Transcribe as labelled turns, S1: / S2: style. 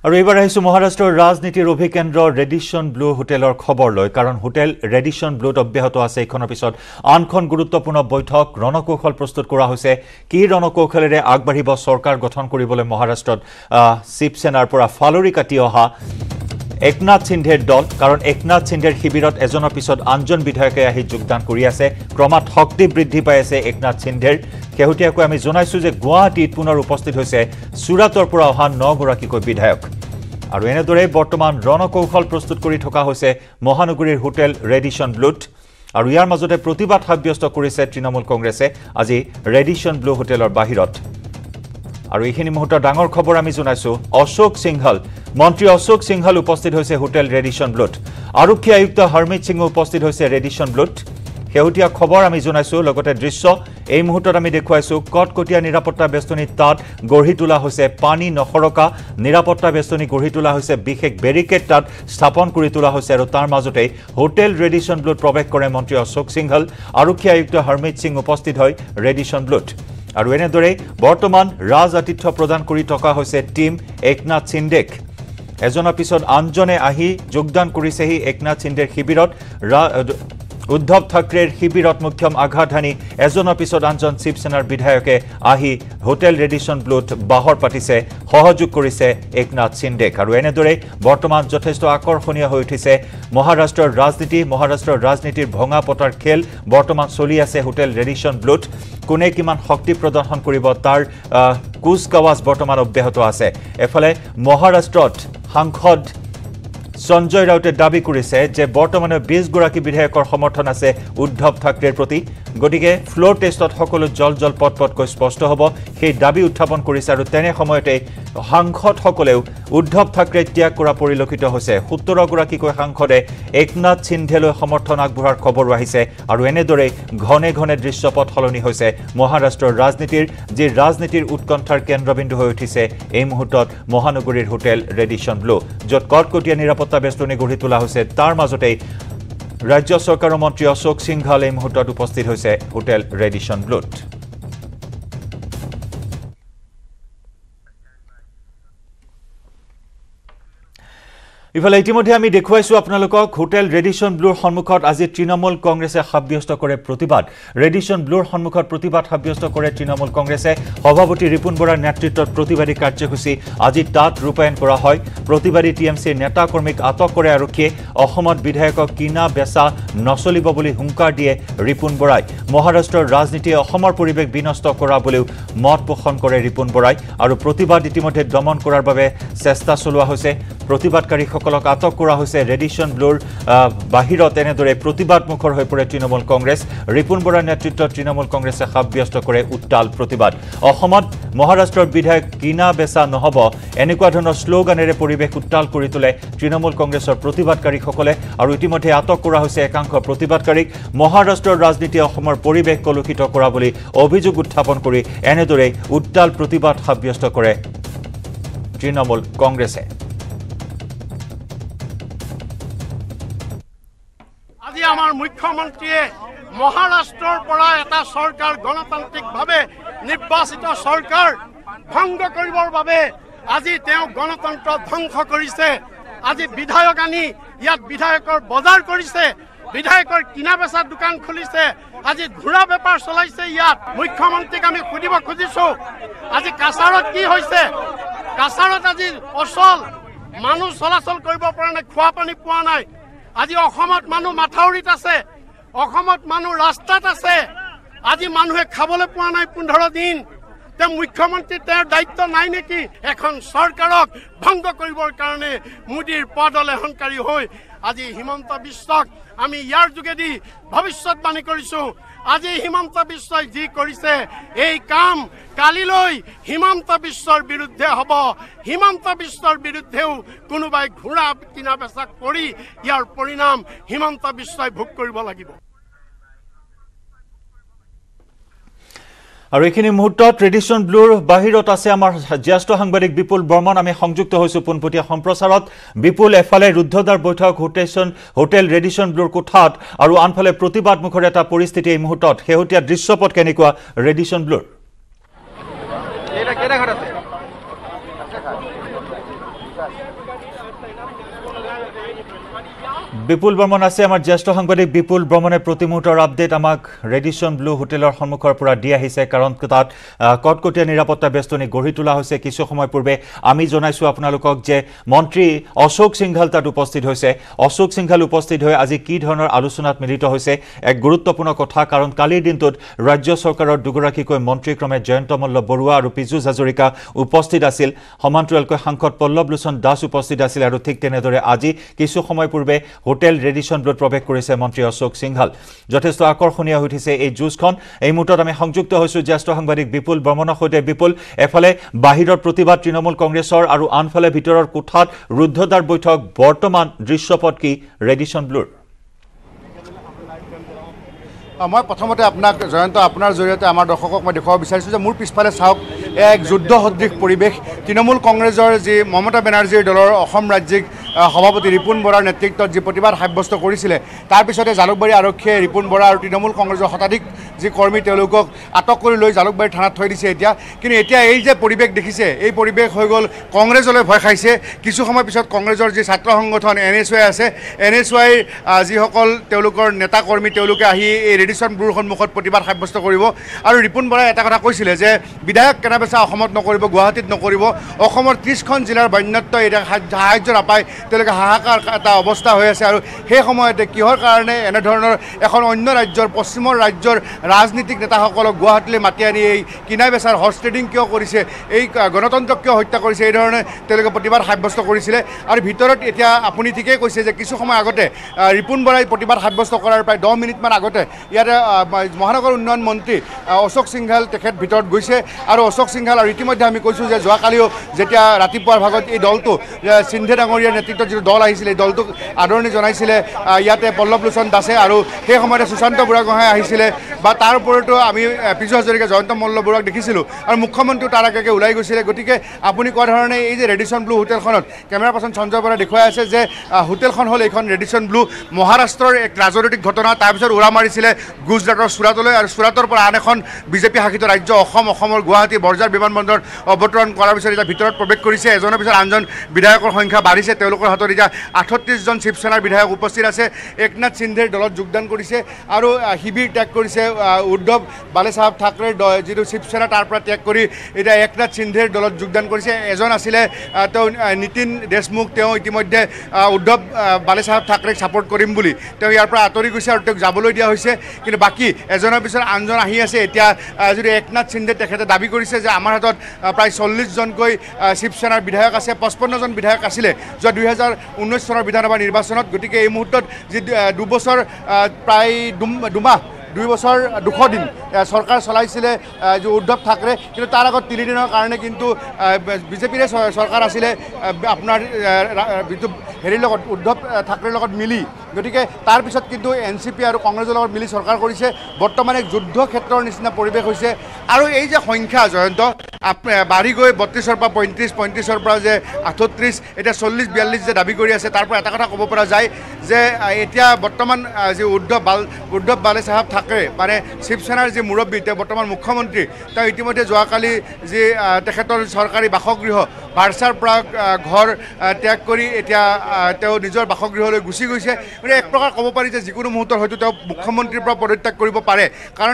S1: আৰু এবাৰ আহিছো মহাৰাষ্ট্ৰৰ ৰাজনীতিৰ অভিকেন্দ্ৰ ৰেডিশ্যন ব্লু হোটেলৰ খবৰ লৈ কাৰণ হোটেল ৰেডিশ্যন ব্লুত অব্যাহত আছে এইখনৰ পিছত আনখন গুৰুত্বপূৰ্ণ বৈঠক ৰণকৌশল প্ৰস্তুত কৰা হৈছে কি ৰণকৌশলেৰে আগবাঢ়িব চৰকাৰ গঠন কৰিবলৈ মহাৰাষ্ট্ৰত শিৱসেনাৰ পৰা ফালৰি কাটি অহা একনাথ সিন্ধেৰ দল কাৰণ একনাথ সিন্ধেৰ শিবিৰত এজনৰ পিছত আনজন বিধায়কে আহি যোগদান কৰি আছে ক্ৰমাৎ শক্তি বৃদ্ধি পাই আছে একনাথ সিন্ধেৰ কেহুটিয়াকৈ আমি জনাইছো যে গুৱাহাটীত পুনৰ উপস্থিত হৈছে সুৰাতৰ পৰা অহা 9 গৰাকীকৈ বিধায়ক আৰু এনেদৰে বৰ্তমান ৰণকৌশল প্ৰস্তুত কৰি থকা হৈছে মহানগৰীৰ হোটেল ৰেডিশ্যন ব্লুত আৰু ইয়াৰ মাজতে প্ৰতিবাদ সাব্যস্ত কৰিছে তৃণমূল কংগ্ৰেছে আজি ৰেডিশ্যন ব্লু হোটেলৰ বাহিৰত আৰু এইখিনি মুহূৰ্তৰ ডাঙৰ খবৰ আমি জনাইছো অশোক সিংহল মন্ত্ৰী অশোক সিংহল উপস্থিত হৈছে হোটেল ৰেডিশ্যন ব্লুত আৰক্ষী আয়ুক্ত হৰমিত সিং উপস্থিত হৈছে ৰেডিশ্যন ব্লুত কেহুটিয়া খবৰ আমি জনাইছো লগতে দৃশ্য এই মুহূৰ্তত আমি দেখুৱাইছো কটকটীয়া নিৰাপত্তা বেষ্টনী তাত গঢ়ি তোলা হৈছে পানী নখৰকা নিৰাপত্তা বেষ্টনী গঢ়ি তোলা হৈছে বিশেষ বেৰিকেড তাত স্থাপন কৰি তোলা হৈছে আৰু তাৰ মাজতে হোটেল ৰেডিশ্যন ব্লুত প্ৰৱেশ কৰে মন্ত্ৰী অশোক সিংহল আৰক্ষী আয়ুক্ত হৰমিত সিং উপস্থিত হয় ৰেডিশ্যন ব্লুত আৰু এনেদৰে বৰ্তমান ৰাজ আতিথ্য প্ৰদান কৰি থকা হৈছে টিম একনাথ সিন্দেক এজনৰ পিছত আনজনে আহি যোগদান কৰিছেহি একনাথ সিন্দেৰ শিবিৰত উদ্ধৱ ঠাকৰেৰ শিবিৰত মুখ্যম আঘাত হানি এজনৰ পিছত আনজন শিৱসেনাৰ বিধায়কে আহি হোটেল ৰেডিশ্যন ব্লুত বাহৰ পাতিছে সহযোগ কৰিছে একনাথ সিন্দেক আৰু এনেদৰে বৰ্তমান যথেষ্ট আকৰ্ষণীয় হৈ উঠিছে মহাৰাষ্ট্ৰৰ ৰাজনীতিৰ ভঙা পতাৰ খেল বৰ্তমান চলি আছে হোটেল ৰেডিশ্যন ব্লুত কোনে কিমান শক্তি প্ৰদৰ্শন কৰিব তাৰ কুচকাৱাজ বৰ্তমান অব্যাহত আছে এফালে মহাৰাষ্ট্ৰত সাংসদ সঞ্জয় ৰাউতে দাবী কৰিছে যে বৰ্তমানে 20 গৰাকী বিধায়কৰ সমৰ্থন আছে উদ্ধৱ ঠাকৰেৰ প্ৰতি গতিকে ফ্লোৰ টেষ্টত সকলো জল পটকৈ স্পষ্ট হ'ব সেই দাবী উত্থাপন কৰিছে আৰু তেনে সময়তে সাংসদসকলেও উদ্ধৱ ঠাকৰে ত্যাগ কৰা পৰিলক্ষিত হৈছে 17 গৰাকীকৈ সাংসদে একনাথ সিন্ধেলৈ সমৰ্থন আগবঢ়াৰ খবৰ আহিছে আৰু এনেদৰে ঘনে ঘনে দৃশ্যপট সলনি হৈছে মহাৰাষ্ট্ৰৰ ৰাজনীতিৰ উৎকণ্ঠাৰ কেন্দ্ৰবিন্দু হৈ উঠিছে এই মুহূৰ্তত মহানগৰীৰ হোটেল ৰেডিশ্যন ব্লু য'ত কটকটীয়া নিৰাপত্তা বেষ্টনী গঢ়ি তোলা হৈছে তাৰ মাজতে ৰাজ্য চৰকাৰৰ মন্ত্ৰী অশোক সিংহল এই মুহূৰ্তত উপস্থিত হৈছে হোটেল ৰেডিশ্যন ব্লুত ইফালে ইতিমধ্যে আমি দেখুৱাইছো আপোনালোকক হোটেল ৰেডিশ্যন ব্লুৰ সন্মুখত আজি তৃণমূল কংগ্ৰেছে সাব্যস্ত কৰে প্ৰতিবাদ ৰেডিশ্যন ব্লুৰ সন্মুখত প্ৰতিবাদ সাব্যস্ত কৰে তৃণমূল কংগ্ৰেছে সভাপতি ৰিপুন বৰাৰ নেতৃত্বত প্ৰতিবাদী কাৰ্যসূচী আজি তাত ৰূপায়ণ কৰা হয় প্ৰতিবাদী টিএমচিৰ নেতা কৰ্মীক আটক কৰে আৰক্ষীয়ে অসমত বিধায়কক কিনা বেচা নচলিব বুলি হুংকাৰ দিয়ে ৰিপুন বৰাই মহাৰাষ্ট্ৰৰ ৰাজনীতিয়ে অসমৰ পৰিৱেশ বিনষ্ট কৰা বুলিও মত পোষণ কৰে ৰিপুন বৰাই আৰু প্ৰতিবাদ ইতিমধ্যে দমন কৰাৰ বাবে চেষ্টা চলোৱা হৈছে প্ৰতিবাদকাৰীসকলক আটক কৰা হৈছে ৰেডিশ্যন ব্লুৰ বাহিৰত এনেদৰে প্ৰতিবাদমুখৰ হৈ পৰে তৃণমূল কংগ্ৰেছ ৰিপুন বৰাৰ নেতৃত্বত তৃণমূল কংগ্ৰেছে সাব্যস্ত কৰে উত্তাল প্ৰতিবাদ অসমত মহাৰাষ্ট্ৰৰ বিধায়ক কিনা বেচা নহ'ব এনেকুৱা ধৰণৰ শ্লোগানেৰে পৰিৱেশ উত্তাল কৰি তোলে তৃণমূল কংগ্ৰেছৰ প্ৰতিবাদকাৰীসকলে আৰু ইতিমধ্যে আটক কৰা হৈছে একাংশ প্ৰতিবাদকাৰীক মহাৰাষ্ট্ৰৰ ৰাজনীতিয়ে অসমৰ পৰিৱেশ কলুষিত কৰা বুলি অভিযোগ উত্থাপন কৰি এনেদৰে উত্তাল প্ৰতিবাদ সাব্যস্ত কৰে তৃণমূল কংগ্ৰেছে
S2: আজি আমাৰ মুখ্যমন্ত্ৰীয়ে মহাৰাষ্ট্ৰৰ পৰা এটা চৰকাৰ গণতান্ত্ৰিকভাৱে নিৰ্বাচিত চৰকাৰ ভংগ কৰিবৰ বাবে আজি তেওঁ গণতন্ত্ৰ ধ্বংস কৰিছে আজি বিধায়ক আনি ইয়াত বিধায়কৰ বজাৰ কৰিছে বিধায়কৰ কিনা বেচা দোকান খুলিছে আজি ঘোঁৰা বেপাৰ চলাইছে ইয়াত মুখ্যমন্ত্ৰীক আমি সুধিব খুজিছো আজি কাছাৰত কি হৈছে কাছাৰত আজি অচল মানুহ চলাচল কৰিব পৰা নাই খোৱা পানী পোৱা নাই আজি অসমত মানুহ মাথাউৰিত আছে অসমত মানুহ ৰাস্তাত আছে আজি মানুহে খাবলৈ পোৱা নাই 15 দিন তে মুখ্যমন্ত্ৰী তেওঁৰ দায়িত্ব নাই নেকি এখন চৰকাৰক ভংগ কৰিবৰ কাৰণে মোদীৰ পদলেহনকাৰী হৈ আজি হিমন্ত বিশ্বক আমি ইয়াৰ যোগেদি ভৱিষ্যতবাণী কৰিছো আজি হিমন্ত বিশ্বই যি কৰিছে এই কাম কালিলৈ হিমন্ত বিশ্বৰ বিৰুদ্ধে হ'ব হিমন্ত বিশ্বৰ বিৰুদ্ধেও কোনোবাই ঘোঁৰা কিনা বেচা কৰি ইয়াৰ পৰিণাম হিমন্ত বিশ্বই ভোগ কৰিব লাগিব
S1: আৰু এইখিনি মুহূৰ্তত ৰেডিশ্যন ব্লুৰ বাহিৰত আছে আমাৰ জ্যেষ্ঠ সাংবাদিক বিপুল বৰ্মন আমি সংযুক্ত হৈছো পোনপটীয়া সম্প্ৰচাৰত বিপুল এফালে ৰুদ্ধদ্বাৰ বৈঠক হোটেল ৰেডিশ্যন ব্লুৰ কোঠাত আৰু আনফালে প্ৰতিবাদমুখৰ এটা পৰিস্থিতি এই মুহূৰ্তত শেহতীয়া দৃশ্যপট কেনেকুৱা ৰেডিশ্যন ব্লুৰ বিপুল বৰ্মন আছে আমাৰ জ্যেষ্ঠ সাংবাদিক বিপুল বৰ্মনে প্ৰতি মুহূৰ্তৰ আপডেট আমাক ৰেডিশ্যন ব্লু হোটেলৰ সন্মুখৰ পৰা দি আহিছে কাৰণ তাত কটকটীয়া নিৰাপত্তা বেষ্টনী গঢ়ি তোলা হৈছে কিছু সময় পূৰ্বে আমি জনাইছো আপোনালোকক যে মন্ত্ৰী অশোক সিংঘাল তাত উপস্থিত হৈছে অশোক সিংঘাল উপস্থিত হৈ আজি কি ধৰণৰ আলোচনাত মিলিত হৈছে এক গুৰুত্বপূৰ্ণ কথা কাৰণ কালিৰ দিনটোত ৰাজ্য চৰকাৰৰ দুগৰাকীকৈ মন্ত্ৰীক্ৰমে জয়ন্ত মল্ল বৰুৱা আৰু পীযুষ হাজৰিকা উপস্থিত আছিল সমান্তৰালকৈ সাংসদ পল্লৱ লোচন দাস উপস্থিত আছিল আৰু ঠিক তেনেদৰে আজি কিছু সময় পূৰ্বে হোটেল ৰেডিশ্যন ব্লুত প্ৰৱেশ কৰিছে মন্ত্ৰী অশোক সিংঘাল যথেষ্ট আকৰ্ষণীয় হৈ উঠিছে এই যুঁজখন এই মুহূৰ্তত আমি সংযুক্ত হৈছো জ্যেষ্ঠ সাংবাদিক বিপুল বৰ্মনৰ সৈতে বিপুল এফালে বাহিৰৰ প্ৰতিবাদ তৃণমূল কংগ্ৰেছৰ আৰু আনফালে ভিতৰৰ কোঠাত ৰুদ্ধদ্বাৰ বৈঠক বৰ্তমান দৃশ্যপট কি ৰেডিশ্যন ব্লুৰ
S3: মই প্ৰথমতে আপোনাক জয়ন্ত আপোনাৰ জৰিয়তে আমাৰ দৰ্শকক মই দেখুৱাব বিচাৰিছোঁ যে মোৰ পিছফালে চাওক এক যুদ্ধ সদৃশ পৰিৱেশ তৃণমূল কংগ্ৰেছৰ যি মমতা বেনাৰ্জীৰ দলৰ অসম ৰাজ্যিক সভাপতি ৰিপুণ বৰাৰ নেতৃত্বত যি প্ৰতিবাদ সাব্যস্ত কৰিছিলে তাৰপিছতে জালুকবাৰী আৰক্ষীয়ে ৰিপুণ বৰা আৰু তৃণমূল কংগ্ৰেছৰ শতাধিক যি কৰ্মী তেওঁলোকক আটক কৰি লৈ জালুকবাৰী থানাত থৈ দিছে কিন্তু এতিয়া এই যে পৰিৱেশ দেখিছে এই পৰিৱেশ হৈ গ'ল কংগ্ৰেছলৈ ভয় খাইছে কিছু সময় পিছত কংগ্ৰেছৰ যি ছাত্ৰ সংগঠন NSY আছে NSY যিসকল তেওঁলোকৰ নেতা কৰ্মী তেওঁলোকে আহি এই ৰেডিশ্যন ব্লুৰ সন্মুখত প্ৰতিবাদ সাব্যস্ত কৰিব আৰু ৰিপুণ বৰাই এটা কথা কৈছিলে যে বিধায়ক কেনাবেচা অসমত নকৰিব গুৱাহাটীত নকৰিব অসমৰ 30খন জিলাৰ বন্যত্ব এতিয়া সাহায্য নাপায় তেওঁলোকে হাহাকাৰ এটা অৱস্থা হৈ আছে আৰু সেই সময়তে কিহৰ কাৰণে এনেধৰণৰ এখন অন্য ৰাজ্যৰ পশ্চিমৰ ৰাজ্যৰ ৰাজনীতিক নেতাসকলক গুৱাহাটীলৈ মাতি আনি এই কিনা বেচাৰ হৰ্চ ট্ৰেডিং কিয় কৰিছে এই গণতন্ত্ৰক কিয় হত্যা কৰিছে এই ধৰণে তেওঁলোকে প্ৰতিবাদ সাব্যস্ত কৰিছিলে আৰু ভিতৰত এতিয়া আপুনি ঠিকেই কৈছে যে কিছু সময় আগতে ৰিপুণ বৰাই প্ৰতিবাদ সাব্যস্ত কৰাৰ প্ৰায় 10 মিনিটমান আগতে ইয়াতে মহানগৰ উন্নয়ন মন্ত্ৰী অশোক সিংঘাল তেখেত ভিতৰত গৈছে আৰু অশোক সিংঘাল আৰু ইতিমধ্যে আমি কৈছোঁ যে যোৱাকালিও যেতিয়া ৰাতিপুৱাৰ ভাগত এই দলটো সিন্ধে ডাঙৰীয়াৰ নেতৃত্বত যিটো দল আহিছিলে এই দলটোক আদৰণি জনাইছিলে ইয়াতে পল্লৱ লোচন দাসে আৰু সেই সময়তে সুশান্ত বুঢ়াগোহাঁই আহিছিলে বা তাৰ ওপৰতো আমি পীযুষ হাজৰিকা জয়ন্ত মল্ল বৰুৱাক দেখিছিলোঁ আৰু মুখ্যমন্ত্ৰীও তাৰ আগে ওলাই গৈছিলে গতিকে আপুনি কোৱা ধৰণে এই যে ৰেডিশ্যন ব্লু হোটেলখনত কেমেৰা পাৰ্চন সঞ্জয় বৰাই দেখুৱাই আছে যে হোটেলখন হ'ল এইখন ৰেডিশ্যন ব্লু মহাৰাষ্ট্ৰৰ এক ৰাজনৈতিক ঘটনা তাৰপিছত উৰা মাৰিছিলে গুজৰাটৰ চুৰাটলৈ আৰু চুৰাটৰ পৰা আন এখন বিজেপি শাসিত ৰাজ্য অসমৰ গুৱাহাটী বৰঝাৰ বিমানবন্দৰত অৱতৰণ কৰাৰ পিছত এতিয়া ভিতৰত প্ৰৱেশ কৰিছে এজনৰ পিছত আনজন বিধায়কৰ সংখ্যা বাঢ়িছে তেওঁলোকৰ হাতত এতিয়া 38জন শিৱসেনাৰ বিধায়ক উপস্থিত আছে একনাথ সিন্ধেৰ দলত যোগদান কৰিছে আৰু শিবিৰ ত্যাগ কৰিছে উদ্ধৱ বালেচাহেব ঠাকৰে যিটো শিৱসেনা তাৰ পৰা ত্যাগ কৰি এতিয়া একনাথ সিন্ধেৰ দলত যোগদান কৰিছে এজন আছিলে তেওঁ নীতিন দেশমুখ তেওঁ ইতিমধ্যে উদ্ধৱ বালেচাহেব ঠাকৰেক ছাপোৰ্ট কৰিম বুলি তেওঁ ইয়াৰ পৰা আঁতৰি গৈছে আৰু তেওঁক যাবলৈ দিয়া হৈছে কিন্তু বাকী এজনৰ পিছত আনজন আহি আছে এতিয়া যদি একনাথ সিন্ধে তেখেতে দাবী কৰিছে যে আমাৰ হাতত প্ৰায় 40জনকৈ শিৱসেনাৰ বিধায়ক আছে 55জন বিধায়ক আছিলে যোৱা 2019 চনৰ বিধানসভা নিৰ্বাচনত গতিকে এই মুহূৰ্তত যি 2 বছৰ প্ৰায় 2 বছৰ 200 দিন চৰকাৰ চলাইছিলে যে উদ্ধৱ ঠাকৰে কিন্তু তাৰ আগত 3 দিনৰ কাৰণে কিন্তু বিজেপিৰে চৰকাৰ আছিলে আপোনাৰ যিটো হেৰিৰ লগত উদ্ধৱ ঠাকৰেৰ লগত মিলি গতিকে তাৰ পিছত কিন্তু NCP আৰু কংগ্ৰেছৰ লগত মিলি চৰকাৰ কৰিছে বৰ্তমান এক যুদ্ধ ক্ষেত্ৰৰ নিচিনা পৰিৱেশ হৈছে আৰু এই যে সংখ্যা জয়ন্ত বাঢ়ি গৈ 32ৰ পৰা 35ৰ পৰা যে 38 এতিয়া 40-42 যে দাবী কৰি আছে তাৰ পৰা এটা কথা ক'ব পৰা যায় যে এতিয়া বৰ্তমান যি উদ্ধৱ বালেচাহেব ঠাকৰে মানে শিৱসেনাৰ যি মুৰব্বী তেওঁ বৰ্তমান মুখ্যমন্ত্ৰী তেওঁ ইতিমধ্যে যোৱাকালি যি তেখেতৰ চৰকাৰী বাসগৃহ ভাৰচাৰ পৰা ঘৰ ত্যাগ কৰি এতিয়া তেওঁ নিজৰ বাসগৃহলৈ গুচি গৈছে গতিকে এক প্ৰকাৰ ক'ব পাৰি যে যিকোনো মুহূৰ্তত হয়তো তেওঁ মুখ্যমন্ত্ৰীৰ পৰা পদত্যাগ কৰিব পাৰে কাৰণ